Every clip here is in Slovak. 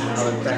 ale tak.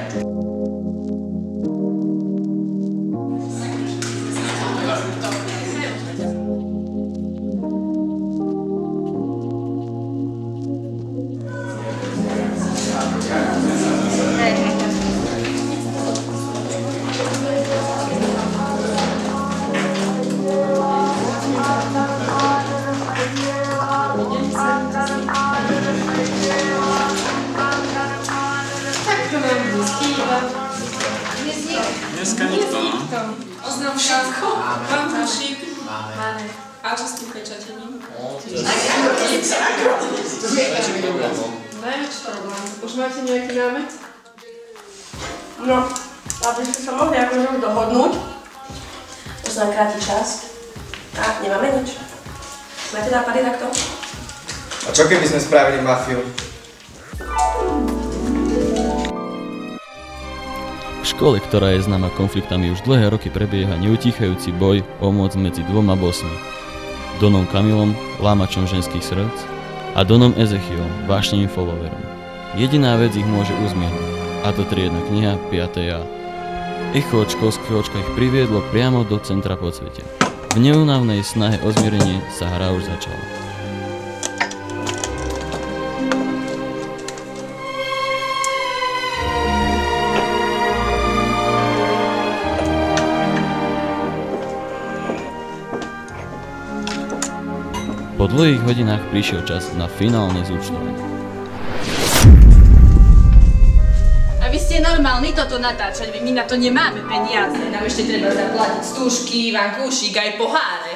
Dneska nikto, no. Oznam všetko. Mám tušík. Máme. A čo stúchačate ním? Najväčší problém. Už máte nejaký námet? No, aby sme sa mohli akože dohodnúť. To sa nám kráti čas. A nemáme nič. Máte nápady takto? A čo keby sme spravili mafiu? V škole, ktorá je známa konfliktami, už dlhé roky prebieha neutíchajúci boj o moc medzi dvoma bossmi. Donom Kamilom, lámačom ženských srdc, a Donom Ezechielom, vášnevým followerom. Jediná vec ich môže uzmierniť, a to triedna kniha 5. A. Echo od školského očka ich priviedlo priamo do centra podsvetia. V neúnavnej snahe o zmierenie sa hra už začala. Po dlhých hodinách prišiel čas na finálne zúčtovanie. A vy ste normálni toto natáčať, my na to nemáme peniaze. Nám ešte treba zaplatiť stúžky, vankúšik aj poháre.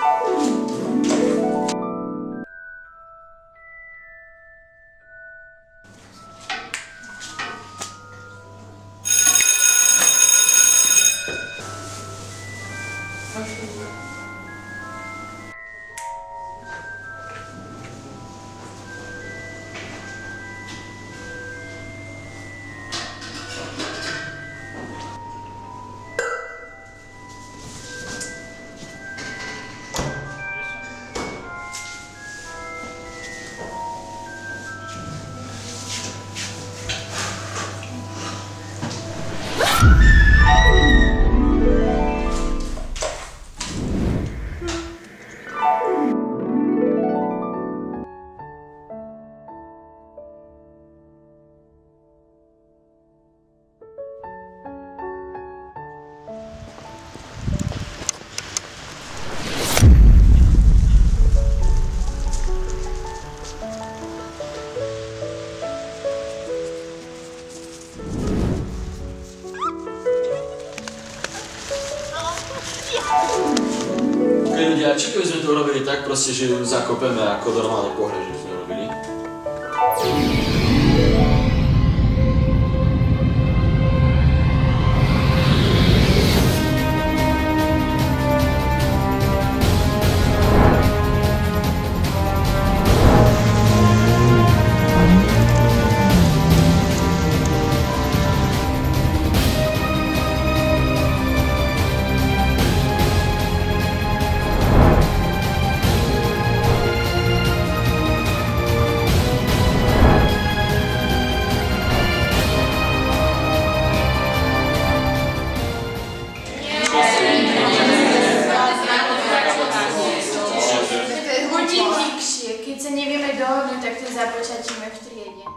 ľudia, čo keby sme to urobili tak proste, že ju zakopeme ako normálne pohre, že sme robili? Keď sa nevieme dohodnúť, tak to započatíme v triede.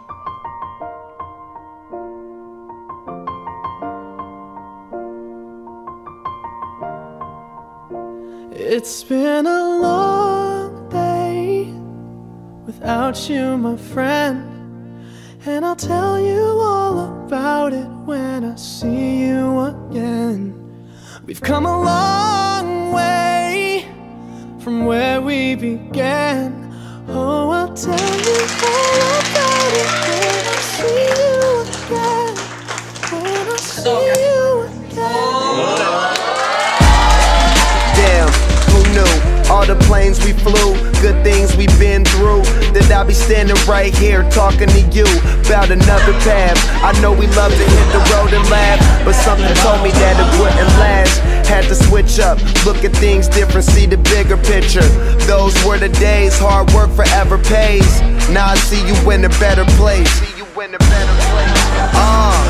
It's been a long day without you, my friend, and I'll tell you all about it when I see you again. We've come a long way from where we began. Oh, I'll tell you all about it when I see you again. When I see you again. Damn, who knew? All the planes we flew, good things we've been through. That I'll be standing right here talking to you about another path. I know we love to hit the road and laugh, but something told me that it wouldn't last. Had to switch up, look at things different, see the bigger picture. Those were the days, hard work forever pays. Now I see you in a better place.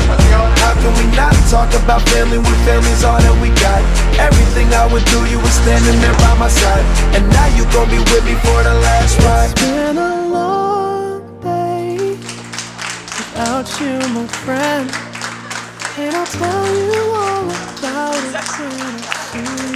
can we not talk about family when family's all that we got? Everything I would do, you were standing there by my side, and now you gon' be with me for the last ride. It's been a long day without you, my friend, and I'll tell you all about it when I see you.